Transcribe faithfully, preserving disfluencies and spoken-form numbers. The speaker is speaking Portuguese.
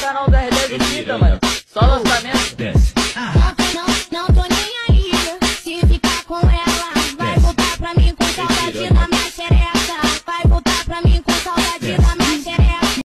canal da R dez Fita, mano. Só lançamento. Desce. Não, não tô nem aí se ficar com ela.